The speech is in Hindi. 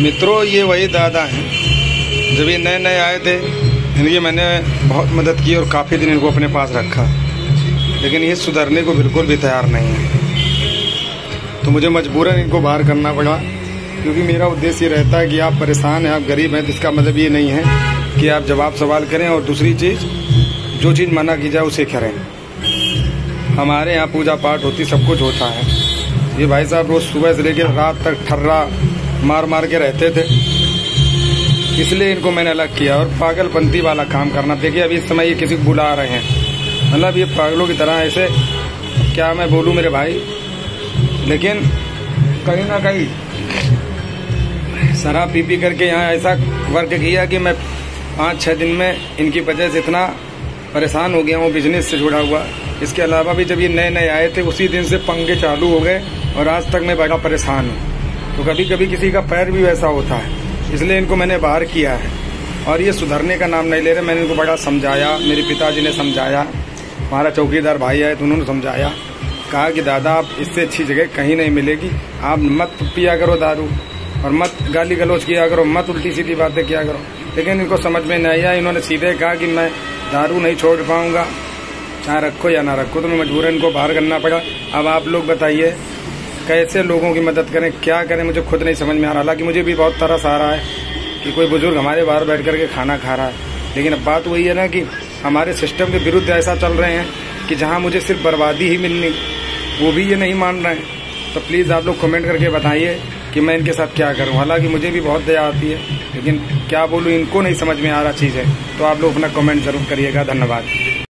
मित्रों, ये वही दादा हैं जब ये नए नए आए थे। इनकी मैंने बहुत मदद की और काफ़ी दिन इनको अपने पास रखा, लेकिन ये सुधरने को बिल्कुल भी तैयार नहीं है। तो मुझे मजबूरन इनको बाहर करना पड़ा, क्योंकि मेरा उद्देश्य ये रहता है कि आप परेशान हैं, आप गरीब हैं, तो इसका मतलब ये नहीं है कि आप जवाब सवाल करें। और दूसरी चीज़, जो चीज़ मना की जाए उसे करें। हमारे यहाँ पूजा पाठ होती, सब कुछ होता है। ये भाई साहब रोज़ सुबह से लेकर रात तक ठर्रा मार मार के रहते थे, इसलिए इनको मैंने अलग किया। और पागलपंती वाला काम करना, देखिए अभी इस समय ये किसी को बुला रहे हैं, मतलब ये पागलों की तरह ऐसे, क्या मैं बोलूँ मेरे भाई। लेकिन कहीं ना कहीं शराब पी करके यहाँ ऐसा वर्क किया कि मैं 5-6 दिन में इनकी वजह से इतना परेशान हो गया हूँ बिजनेस से जुड़ा हुआ। इसके अलावा भी जब ये नए नए आए थे उसी दिन से पंगे चालू हो गए और आज तक मैं बड़ा परेशान हूँ। तो कभी कभी किसी का पैर भी वैसा होता है, इसलिए इनको मैंने बाहर किया है। और ये सुधरने का नाम नहीं ले रहे। मैंने इनको बड़ा समझाया, मेरे पिताजी ने समझाया, हमारा चौकीदार भाई आए तो उन्होंने समझाया, कहा कि दादा आप इससे अच्छी जगह कहीं नहीं मिलेगी, आप मत पिया करो दारू और मत गाली गलौज किया करो, मत उल्टी सीधी बातें किया करो। लेकिन इनको समझ में नहीं आया। इन्होंने सीधे कहा कि मैं दारू नहीं छोड़ पाऊंगा, चाहे रखो या ना रखो। तो मैं मजबूरन इनको बाहर करना पड़ा। अब आप लोग बताइए कैसे लोगों की मदद करें, क्या करें, मुझे खुद नहीं समझ में आ रहा। हालांकि मुझे भी बहुत तरस आ रहा है कि कोई बुजुर्ग हमारे बाहर बैठ करके खाना खा रहा है, लेकिन अब बात वही है ना कि हमारे सिस्टम के विरुद्ध ऐसा चल रहे हैं कि जहाँ मुझे सिर्फ बर्बादी ही मिलनी, वो भी ये नहीं मान रहे हैं। तो प्लीज़ आप लोग कमेंट करके बताइए कि मैं इनके साथ क्या करूं। हालांकि मुझे भी बहुत दया आती है, लेकिन क्या बोलूं, इनको नहीं समझ में आ रहा चीज़ है। तो आप लोग अपना कमेंट ज़रूर करिएगा। धन्यवाद।